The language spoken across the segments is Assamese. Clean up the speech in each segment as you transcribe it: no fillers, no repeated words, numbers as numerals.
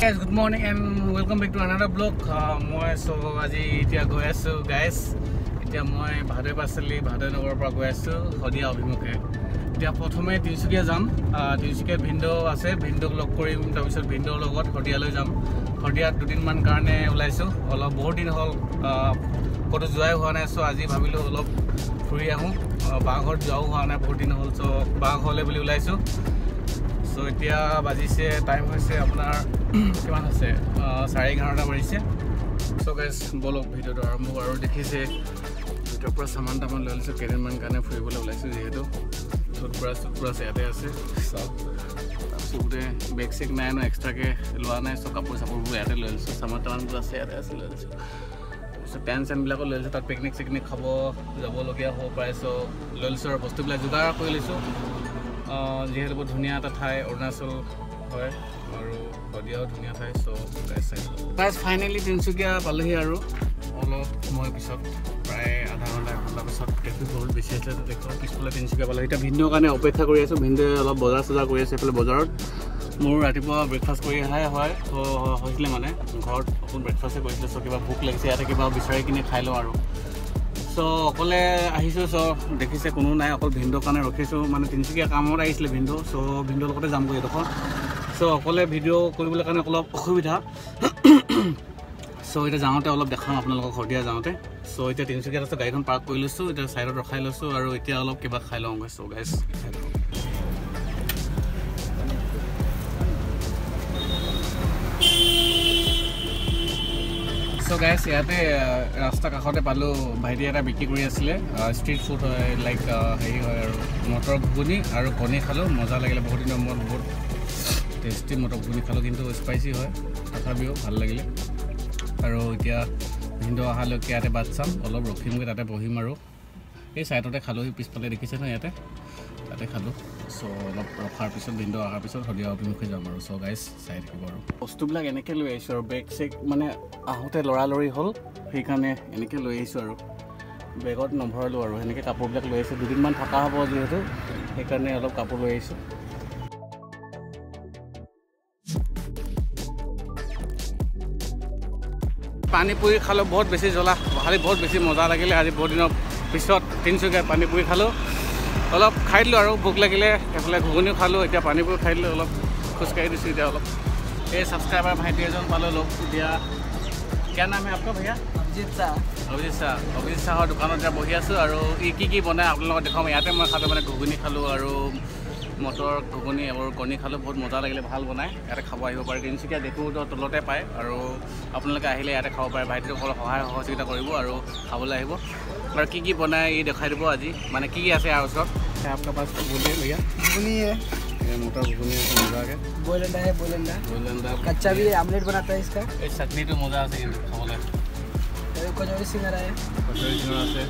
Guys, good morning and welcome back to another vlog. Moi so aji itia goi asu guys. Itia moi Bhadoi Pasali Bhadoi Nagar pra goi asu Hodia Abhimukhe. Itia prothome Tinsukia jam. Tinsukia Bhindo ase Bhindo log korim tar pisot Bhindo logot Hodia loi jam. Hodia dudin man karone ulaisu. Olo bahut din hol koto joai howa nai so aji bhabilu olop furi ahu. Baghor jau howa nai bahut din hol so bagh hole boli ulaisu. So এতিয়া বাজিছে টাইম হৈছে আপোনাৰ কিমান আছে 11:30 বাজিছে সো গাইস বলক ভিডিওটো আৰম্ভ আৰু দেখিছে ভিডিওৰ পৰা সামান তামান লৈ লৈছো কেইদিনমান কাৰণে ফুৰিবলৈ ওলাইছো যেহেতু টুথব্ৰাছ ইয়াতে আছে সব তাৰপিছতে বেগ চেক নাই ন এক্সট্ৰাকে লোৱা নাই সব কাপোৰ চাপোৰবোৰ ইয়াতে লৈ লৈছো সামান তামানবোৰ আছে ইয়াতে আছে লৈ লৈছো সো পেন চেনবিলাকো লৈ লৈছো তাত পিকনিক চিকনিক খাব যাবলগীয়া হ'ব পাৰে সো লৈ লৈছো আৰু বস্তুবিলাক যোগাৰ কৰি লৈছো যেহেতু বহুত ধুনীয়া এটা ঠাই অৰুণাচল হয় আৰু হদিয়াও ধুনীয়া ঠাই সো গাইস ফাইনেলি তিনচুকীয়া পালোহি আৰু অলপ সময় পিছত প্ৰায় আধা ঘণ্টা পিছত ট্ৰেফিক বহুত বেছি আছে দেখো পিছফালে তিনচুকীয়া পালোহি এতিয়া ভিন্দিৰ কাৰণে অপেক্ষা কৰি আছো ভিন্দিয়ে অলপ বজাৰ চজাৰ কৰি আছে এইফালে বজাৰত মোৰ ৰাতিপুৱা ব্ৰেকফাষ্ট কৰি অহাই হয় তো হৈছিলে মানে ঘৰত অকল ব্ৰেকফাষ্টে কৰিছিলোঁ সো কিবা ভোক লাগিছে ইয়াতে কিবা বিচাৰি কিনে খাই লওঁ আৰু সো অকলে আহিছোঁ সো দেখিছে কোনো নাই অকল ভিন্দিৰ কাৰণে ৰখিছোঁ মানে তিনচুকীয়া কামত আহিছিলে ভিন্দি সো ভিন্দিৰ লগতে যাম গৈ এডোখৰ সো অকলে ভিডিঅ' কৰিবলৈ কাৰণে অলপ অসুবিধা সো এতিয়া যাওঁতে অলপ দেখাম আপোনালোকক হদিয়া যাওঁতে সো এতিয়া তিনচুকীয়াত আছে গাড়ীখন পাৰ্ক কৰি লৈছোঁ এতিয়া চাইডত ৰখাই লৈছোঁ আৰু এতিয়া অলপ কিবা খাই লওঁগৈ সো গাইছ সো গাইছ ইয়াতে ৰাস্তা কাষতে পালোঁ ভাইটি এটা বিক্ৰী কৰি আছিলে ষ্ট্ৰীট ফুড হয় লাইক হেৰি হয় আৰু মটৰ ঘুগুনি আৰু কণী খালোঁ মজা লাগিলে বহুত দিনৰ মূৰত বহুত টেষ্টি মটৰ ঘুগুনি খালোঁ কিন্তু স্পাইচি হয় তথাপিও ভাল লাগিলে আৰু এতিয়া ভিন্দি অহালৈকে ইয়াতে বাট চাম অলপ ৰখিমগৈ তাতে বহিম আৰু এই চাইডতে খালোঁ পিছফালে দেখিছে ন ইয়াতে তাতে খালোঁ সো অলপ ৰখাৰ পিছত ভিন্দি অহাৰ পিছত হদিয়া অভিমুখে যাম আৰু সো গাইছ চাই থাকিব আৰু বস্তুবিলাক এনেকৈ লৈ আহিছোঁ আৰু বেগ চেগ মানে আহোঁতে লৰালৰি হ'ল সেইকাৰণে এনেকৈ লৈ আহিছোঁ আৰু বেগত নভৰালোঁ আৰু সেনেকৈ কাপোৰবিলাক লৈ আহিছোঁ দুদিনমান থকা হ'ব যিহেতু সেইকাৰণে অলপ কাপোৰ লৈ আহিছোঁ পানী পুৰি খালোঁ বহুত বেছি জ্বলা খালি বহুত বেছি মজা লাগিলে আজি বহুত দিনৰ পিছত তিনচুকীয়াত পানী পুৰি খালোঁ অলপ খাই দিলোঁ আৰু ভোক লাগিলে সেইফালে ঘুগুনিও খালোঁ এতিয়া পানীপুৰি খাই দিলোঁ অলপ খোজকাঢ়ি দিছোঁ এতিয়া অলপ এই ছাবস্ক্ৰাইবাৰ ভাইটি এজন পালোঁ লগ এতিয়া क्या नाम है आपका भैया अभिजीत চাহৰ দোকানত এতিয়া বহি আছোঁ আৰু ই কি বনাই আপোনালোকক দেখাম ইয়াতে মই খালোঁ মানে ঘুগুনি খালোঁ আৰু মটৰ ঘুগুনি আৰু কণী খালোঁ বহুত মজা লাগিলে ভাল বনাই ইয়াতে খাব আহিব পাৰে তিনচুকীয়া দেখোঁ তলতে পায় আৰু আপোনালোকে আহিলে ইয়াতে খাব পাৰে ভাইটিটোক অলপ সহায় সহযোগিতা কৰিব আৰু খাবলৈ আহিব আৰু কি বনাই ই দেখাই দিব আজি মানে কি আছে ইয়াৰ ওচৰত आपका पास बोलिए भैया घुगनी है मोटर घुगनी मजा के बॉयल अंडा कच्चा भी है आमलेट बनाता है इसका चटनी तो मजा से खाने कचौड़ी सिंगारा है से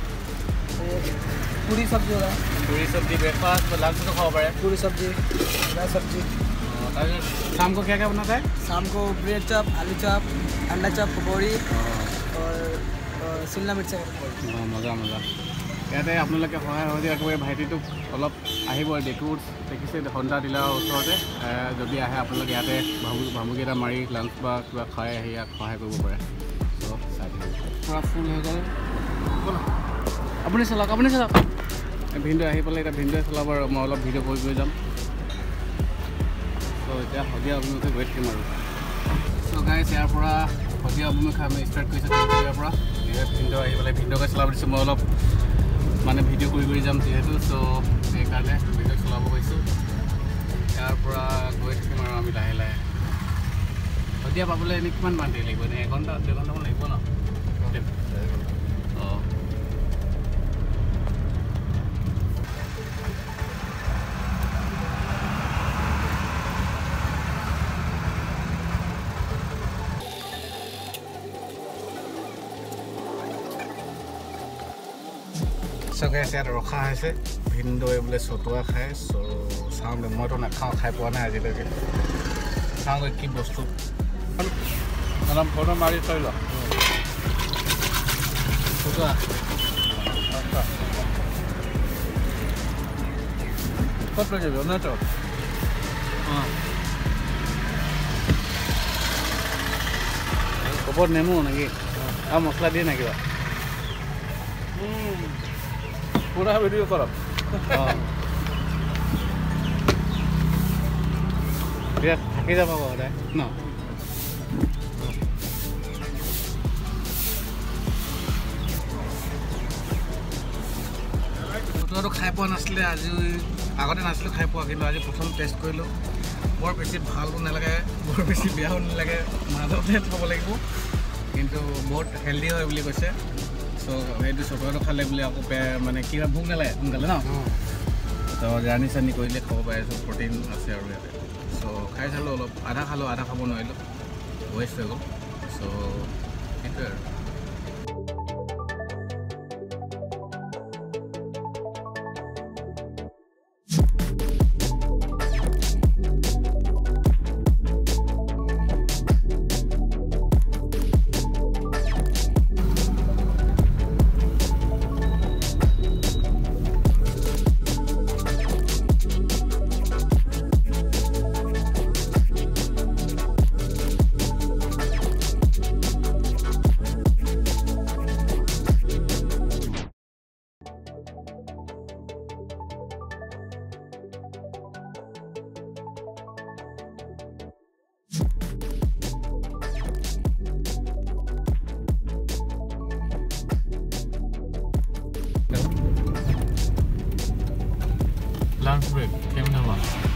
पूरी सब्जी होगा पूरी सब्जी ब्रेकफास्ट लंच तो खाओ पड़े पूरी सब्जी सब्जी शाम को क्या क्या बनाता है शाम को ब्रेड चॉप आलू चॉप अंडा चॉप पकौड़ी और शिमला मिर्च मजा ইয়াতে আপোনালোকে সহায় সহযোগিতা কৰি ভাইটিটোক অলপ আহিব দেখোঁ দেখিছে সন্ধ্যা দিলাৰ ওচৰতে যদি আহে আপোনালোকে ইয়াতে ভামুকি এটা মাৰি লাঞ্চ বা কিবা খাই আহি ইয়াক সহায় কৰিব পাৰে চ' চাই পূৰা ফুল হৈ গ'ল আপুনি চলাওক ভিন্দি আহি পেলাই এতিয়া ভিন্দিয়ে চলাব আৰু মই অলপ ভিডিঅ' কৰি যাম চ' এতিয়া হদিয়া অভিমুখে গৈ থাকিম আৰু চ' গাইছ ইয়াৰ পৰা হদিয়া অভিমুখে আমি ষ্টাৰ্ট কৰিছোঁ ইয়াৰ পৰা ভিন্দি আহি পেলাই ভিন্দিকে চলাব দিছোঁ মই অলপ মানে ভিডিঅ' কৰি যাম যিহেতু চ' সেইকাৰণে ভিডিঅ' চলাব গৈছোঁ ইয়াৰ পৰা গৈ থাকিম আৰু আমি লাহে লাহে হদিয়া পাবলৈ এনেই কিমান মান দেৰি লাগিব এনেই 1 ঘণ্টা 2 ঘণ্টামান লাগিব ন অঁ চকে ইয়াত ৰখা হৈছে ভিন্দই বোলে চতুৱা খায় চ' চাওঁ মইতো নাখাওঁ খাই পোৱা নাই আজিলৈকে চাওঁ কি বস্তু অলপ ফটো মাৰি থৈ লওঁ চতুৱা ক'ত লৈ যাবি অৰুণাচল ওপৰত নেমু নেকি আৰু মছলা দিয়ে নে কিবা পুৰা ভিডিঅ' কৰক এতিয়া থাকি যাব সদায় ন ফটোটো খাই পোৱা নাছিলে আজি আগতে নাছিলোঁ খাই পোৱা কিন্তু আজি প্ৰথম টেষ্ট কৰিলোঁ বৰ বেছি ভালো নালাগে বৰ বেছি বেয়াও নালাগে মাজতে থ'ব লাগিব কিন্তু বহুত হেল্ডি হয় বুলি কৈছে চ' সেইটো চকলেটো খালে বুলি আকৌ মানে কিবা ভোক নালাগে সোনকালে ন তো জাৰ্ণি চাৰ্ণি কৰিলে খাব পাৰে চ' প্ৰটিন আছে আৰু ইয়াতে চ' খাই চালোঁ অলপ আধা খালোঁ আধা খাব নোৱাৰিলোঁ ৱেষ্ট হৈ গ'ল চ' সেইটোৱে আৰু lunch break কেমন হলো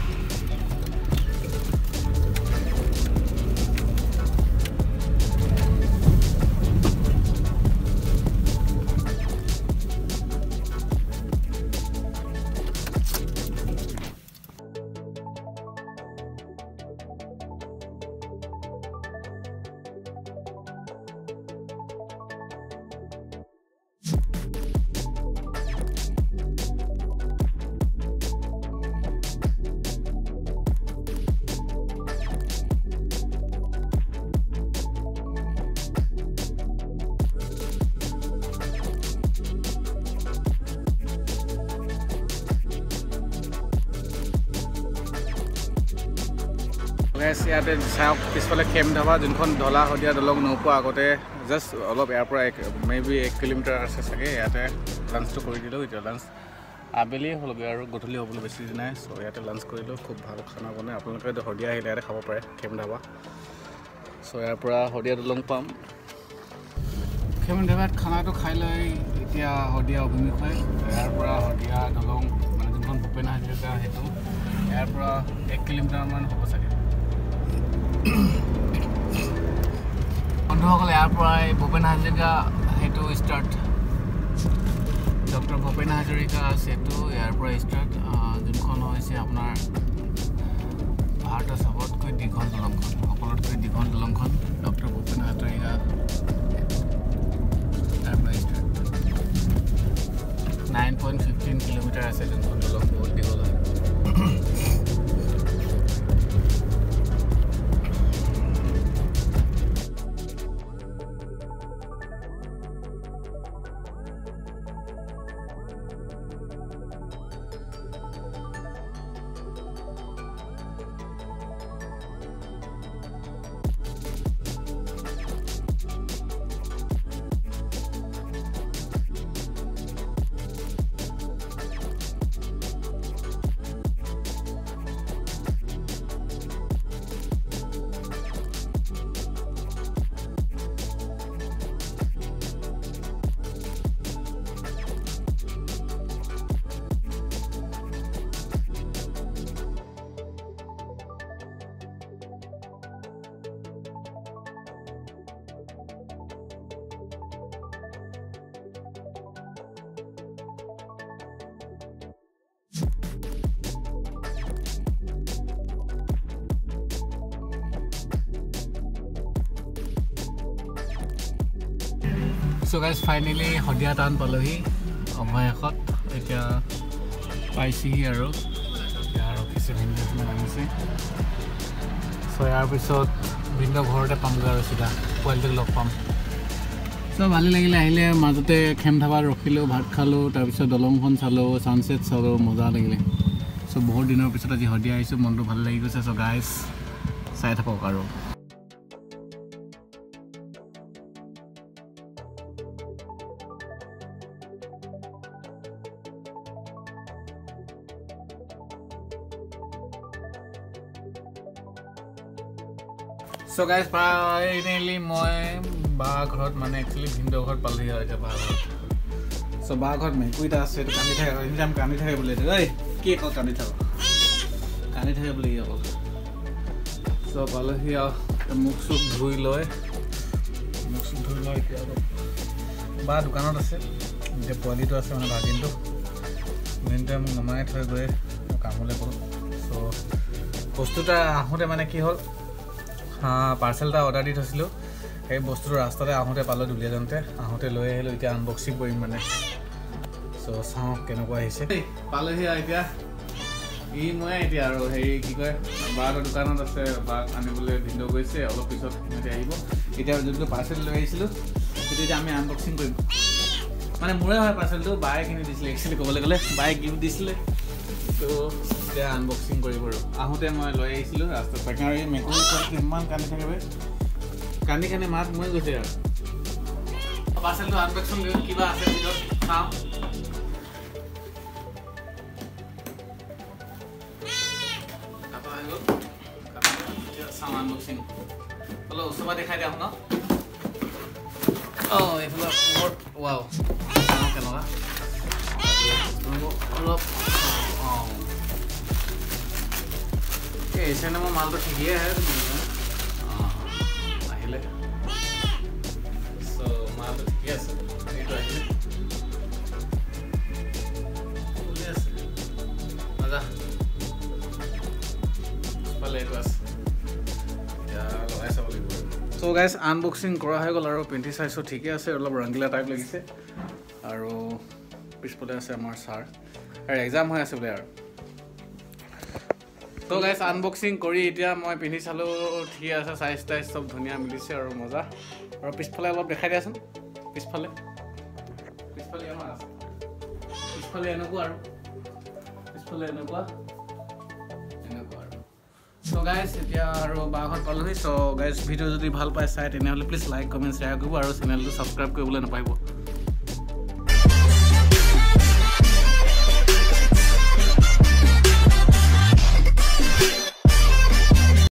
ইয়াতে চাওক পিছফালে খেম ধাবা যোনখন ঢলা শদিয়া দলং নৌপোৱা আগতে জাষ্ট অলপ ইয়াৰ পৰা মেবি 1 কিলোমিটাৰ আছে চাগে ইয়াতে লাঞ্চটো কৰি দিলোঁ এতিয়া লাঞ্চ আবেলি হ'লগৈ আৰু গধূলি হ'বলৈ বেছি নাই চ' ইয়াতে লাঞ্চ কৰিলোঁ খুব ভাল খানা বনাই আপোনালোকে শদিয়া আহিলে ইয়াতে খাব পাৰে খেম ধাবা চ' ইয়াৰ পৰা শদিয়া দলং পাম খেম ধাবাত খানাটো খাই লৈ এতিয়া শদিয়া অভিমুখে ইয়াৰ পৰা শদিয়া দলং মানে যোনখন ভূপেন হাজৰিকা সেইটো ইয়াৰ পৰা 1 কিলোমিটাৰমান হ'ব চাগে বন্ধুসকল ইয়াৰ পৰা ভূপেন হাজৰিকা সেইটো ষ্টাৰ্ট ডক্টৰ ভূপেন হাজৰিকা সেতু ইয়াৰ পৰা ষ্টাৰ্ট যোনখন হৈছে আপোনাৰ ভাৰতৰ সবতকৈ দীঘল দলংখন সকলোতকৈ দীঘল দলংখন ডক্টৰ ভূপেন হাজৰিকা ইয়াৰ পৰা ষ্টাৰ্ট 9.15 কিলোমিটাৰ আছে যোনখন দলং বহুত দীঘল হয় So guys, finally Sadiya town পালোহি অভয়াসত এতিয়া পাইছিহি আৰু ইয়াৰ ৰখিছে ভিন্দেজমান আনিছে চ' ইয়াৰ পিছত ভিন্দ ঘৰতে পামগৈ আৰু চিধা পোৱালিটোক লগ পাম চ' ভালেই লাগিলে আহিলে মাজতে খেম ধাবাত ৰখিলোঁ ভাত খালোঁ তাৰপিছত দলংখন চালোঁ ছানছেট চালোঁ মজা লাগিলে চ' বহুত দিনৰ পিছত আজি শদিয়া আহিছোঁ মনটো ভাল লাগি গৈছে চ' গাইজ চাই থাকক আৰু সো গাইজ ফাইনেলি মই বা ঘৰত মানে একচুৱেলি ভিন্দৰ ঘৰত পালোহি আৰু এতিয়া বা ঘৰত সো বা ঘৰত মেকুৰীটা আছে এইটো কান্দি থাকে এনিটাইম কান্দি থাকে বুলি ঐ কি অকল কান্দি থাকে বুলি অকল সো পালোহি আৰু মুখ চুখ ধুই লয় এতিয়া বা দোকানত আছে এতিয়া পোৱালিটো আছে মানে ভাগিনটো দিনটোৱে মোক নমাই থৈ গৈ কামলৈ গ'ল সো বস্তুটা আহোঁতে মানে কি হ'ল পাৰ্চেল এটা অৰ্ডাৰ দি থৈছিলোঁ সেই বস্তুটো ৰাস্তাতে আহোঁতে পালোঁ দুলীয়াজনতে আহোঁতে লৈ আহিলোঁ এতিয়া আনবক্সিং কৰিম মানে চ' চাওঁ কেনেকুৱা আহিছে পালোহি আৰু এতিয়া মই এতিয়া আৰু হেৰি কি কয় বাহঁতৰ দোকানত আছে বাক আনিবলৈ ভিন্দৌ গৈছে অলপ পিছত সিহঁতে আহিব এতিয়া যোনটো পাৰ্চেল লৈ আহিছিলোঁ সেইটো এতিয়া আমি আনবক্সিং কৰিম মানে মোৰে হয় পাৰ্চেলটো বায়ে কিনি দিছিলে একচুৱেলি ক'বলৈ গ'লে বায়ে গিফ্ট দিছিলে তো এতিয়া আনবক্সিং কৰিব আৰু আহোঁতে মই লৈ আহিছিলোঁ ৰাস্তাত তাকে আৰু এই মেকুৰী কিমান কান্দি থাকে কান্দি মাত মই গৈছে আৰু পাৰ্চেলটো আনবক্সিং কৰি কিবা আছে ভিতৰত চাওঁ চাওঁ আনবক্সিং অলপ ওচৰৰ পৰা দেখাই দিয়া ন এইফালে ৱাও চাওঁ কেনেকুৱা অলপ এইচেনে মোৰ মালটো ঠিকেই আহে আহিলে চ' মালটো ঠিকেই আছে এইটো আহিলে আছে মজা পালে এইটো আছে এতিয়া লগাই চাব লাগিব চ' গাইজ আনবক্সিং কৰা হৈ গ'ল আৰু পিন্ধি চাইছোঁ ঠিকে আছে অলপ ৰংগিলা টাইপ লাগিছে আৰু পিছফালে আছে আমাৰ ছাৰ আৰু এক্সাম হৈ আছে বোলে আৰু ত' গাইজ আনবক্সিং কৰি এতিয়া মই পিন্ধি চালোঁ ঠিকে আছে চাইজ টাইজ চব ধুনীয়া মিলিছে আৰু মজা আৰু পিছফালে অলপ দেখাই দিয়াচোন পিছফালে আমাৰ আছে পিছফালে এনেকুৱা আৰু চ' গাইজ এতিয়া আৰু বাহঁত পালোহি চ' গাইজ ভিডিঅ' যদি ভাল পাই চাই তেনেহ'লে প্লিজ লাইক কমেণ্ট শ্বেয়াৰ কৰিব আৰু চেনেলটো ছাবস্ক্ৰাইব কৰিবলৈ নাপাহৰিব